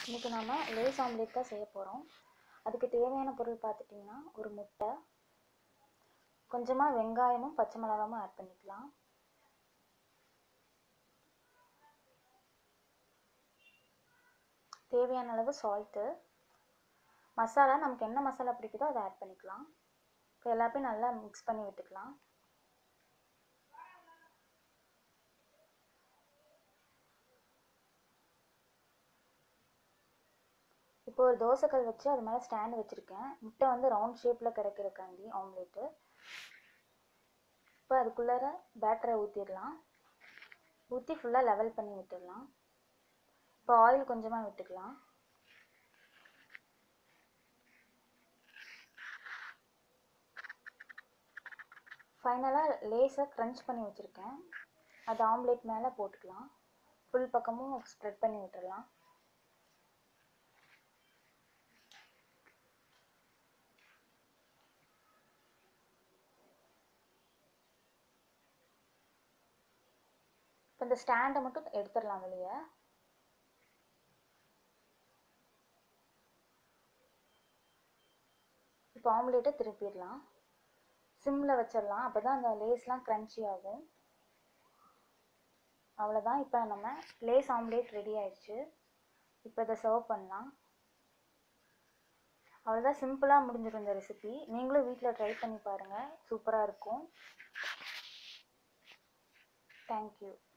இன்றைக்கி நம்ம lace omelette தான் செய்ய போகிறோம். அதுக்கு தேவையான பொருள் பார்த்துட்டிங்கன்னா, ஒரு முட்டை, கொஞ்சமாக வெங்காயமும் பச்சை மிளகாயும் ஆட் பண்ணிக்கலாம். தேவையான அளவு சால்ட்டு, மசாலா நமக்கு என்ன மசாலா பிடிக்குதோ அதை ஆட் பண்ணிக்கலாம். இப்போ எல்லாத்தையும் நல்லா மிக்ஸ் பண்ணி விட்டுக்கலாம். இப்போ ஒரு தோசைக்கல் வச்சு அது மேலே ஸ்டாண்ட் வச்சுருக்கேன். முட்டை வந்து ரவுண்ட் ஷேப்பில் கிடைக்கிறக்காண்டி ஆம்லேட்டு. இப்போ அதுக்குள்ளார பேட்டரை ஊற்றிடலாம். ஊற்றி ஃபுல்லாக லெவல் பண்ணி விட்டுடலாம். இப்போ ஆயில் கொஞ்சமாக விட்டுக்கலாம். ஃபைனலாக லேஸை க்ரன்ச் பண்ணி வச்சுருக்கேன். அது ஆம்லேட் மேலே போட்டுக்கலாம். ஃபுல் பக்கமும் ஸ்ப்ரெட் பண்ணி விட்டுடலாம். இப்போ இந்த ஸ்டாண்டை மட்டும் எடுத்துடலாம் வெளியே. இப்போ ஆம்லேட்டை திருப்பிடலாம். சிம்மில் வச்சிடலாம். அப்போ தான் அந்த லேஸ்லாம் க்ரன்ச்சி ஆகும். அவ்வளோதான். இப்போ நம்ம லேஸ் ஆம்லேட் ரெடி ஆயிடுச்சு. இப்போ இதை சர்வ் பண்ணலாம். அவ்வளோதான், சிம்பிளாக முடிஞ்சிடும் இந்த ரெசிபி. நீங்களும் வீட்டில் ட்ரை பண்ணி பாருங்கள், சூப்பராக இருக்கும். தேங்க்யூ.